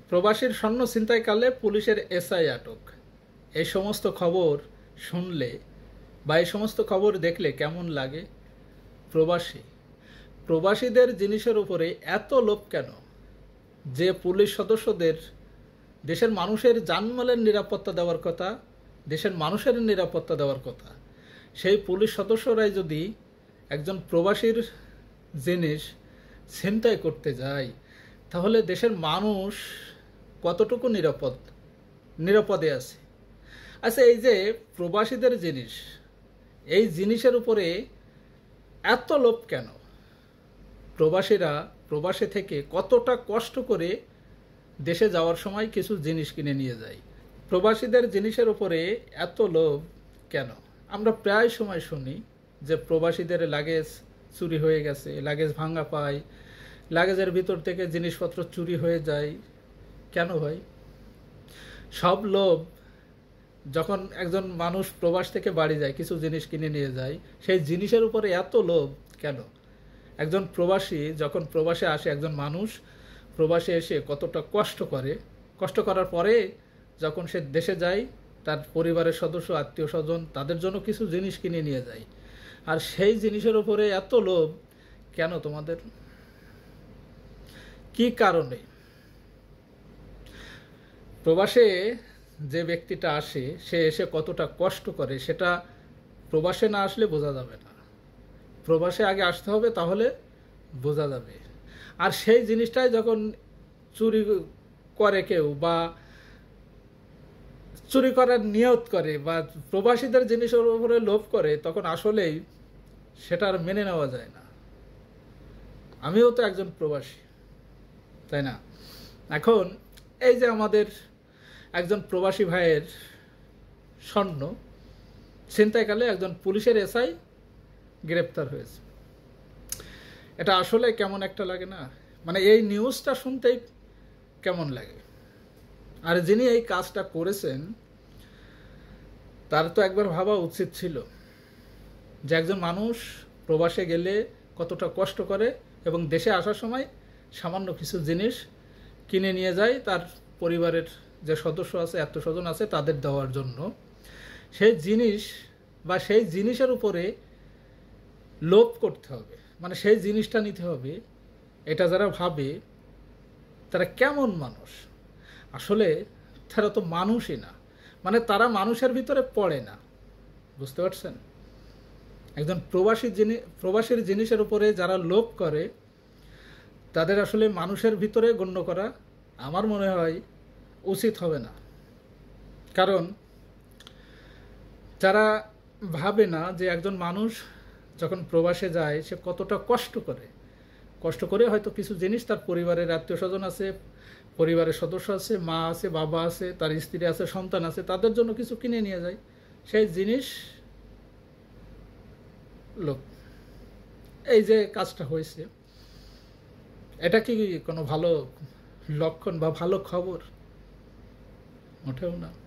প্রবাসীর স্বর্ণ ছিনতাইকালে পুলিশের এসআই আটক। এই সমস্ত খবর শুনলে বা এই সমস্ত খবর দেখলে কেমন লাগে? প্রবাসীদের জিনিসের উপরে এত লোভ কেন যে পুলিশ সদস্যদের দেশের মানুষের জানমালের নিরাপত্তা দেওয়ার কথা, দেশের মানুষের নিরাপত্তা দেওয়ার কথা, সেই পুলিশ সদস্যরাই যদি একজন প্রবাসীর জিনিস ছিনতাই করতে যায়, তাহলে দেশের মানুষ কতটুকু নিরাপদে আছে? আচ্ছা, এই যে প্রবাসীদের জিনিস, এই জিনিসের উপরে এত লোভ কেন? প্রবাসীরা প্রবাসে থেকে কতটা কষ্ট করে দেশে যাওয়ার সময় কিছু জিনিস কিনে নিয়ে যায়। প্রবাসীদের জিনিসের উপরে এত লোভ কেন? আমরা প্রায় সময় শুনি যে প্রবাসীদের লাগেজ চুরি হয়ে গেছে, লাগেজ ভাঙা পায়, লাগেজের ভিতর থেকে জিনিসপত্র চুরি হয়ে যায়। কেন ভাই? সব লোভ যখন একজন মানুষ প্রবাস থেকে বাড়ি যায়, কিছু জিনিস কিনে নিয়ে যায়, সেই জিনিসের উপরে এত লোভ কেন? একজন প্রবাসী যখন প্রবাসে আসে, একজন মানুষ প্রবাসে এসে কতটা কষ্ট করার পরে যখন সে দেশে যায়, তার পরিবারের সদস্য, আত্মীয় স্বজন, তাদের জন্য কিছু জিনিস কিনে নিয়ে যায়। আর সেই জিনিসের উপরে এত লোভ কেন তোমাদের? কি কারণে? প্রবাসে যে ব্যক্তিটা আসে, সে এসে কতটা কষ্ট করে সেটা প্রবাসে না আসলে বোঝা যাবে না। প্রবাসে আগে আসতে হবে, তাহলে বোঝা যাবে। আর সেই জিনিসটাই যখন চুরি করে কেউ, বা চুরি করার নিয়ত করে, বা প্রবাসীদের জিনিসের উপরে লোভ করে, তখন আসলেই সেটা আর মেনে নেওয়া যায় না। আমিও তো একজন প্রবাসী, তাই না? এখন এই যে আমাদের একজন প্রবাসী ভাইয়ের স্বর্ণ ছিনতাইকালে একজন পুলিশের এসআই গ্রেপ্তার হয়েছে, এটা আসলে কেমন একটা লাগে না? মানে এই নিউজটা শুনতেই কেমন লাগে। আর যিনি এই কাজটা করেছেন, তার তো একবার ভাবা উচিত ছিল যে একজন মানুষ প্রবাসে গেলে কতটা কষ্ট করে এবং দেশে আসার সময় সামান্য কিছু জিনিস কিনে নিয়ে যায় তার পরিবারের যে সদস্য আছে, আত্মীয়স্বজন আছে, তাদের দেওয়ার জন্য। সেই জিনিস বা সেই জিনিসের উপরে লোভ করতে হবে, মানে সেই জিনিসটা নিতে হবে, এটা যারা ভাবে তারা কেমন মানুষ? আসলে তারা তো মানুষই না, মানে তারা মানুষের ভিতরে পড়ে না। বুঝতে পারছেন? একজন প্রবাসীর জিনিসের উপরে যারা লোভ করে, তাদের আসলে মানুষের ভিতরে গণ্য করা আমার মনে হয় উচিত হবে না। কারণ যারা ভাবে না যে একজন মানুষ যখন প্রবাসে যায়, সে কতটা কষ্ট করে হয়তো কিছু জিনিস তার পরিবারের আত্মীয় স্বজন আছে, পরিবারের সদস্য আছে, মা আছে, বাবা আছে, তার স্ত্রী আছে, সন্তান আছে, তাদের জন্য কিছু কিনে নিয়ে যায়। সেই জিনিস লোক, এই যে কাজটা হয়েছে, এটা কি কোনো ভালো লক্ষণ বা ভালো খবর? মোটেও না।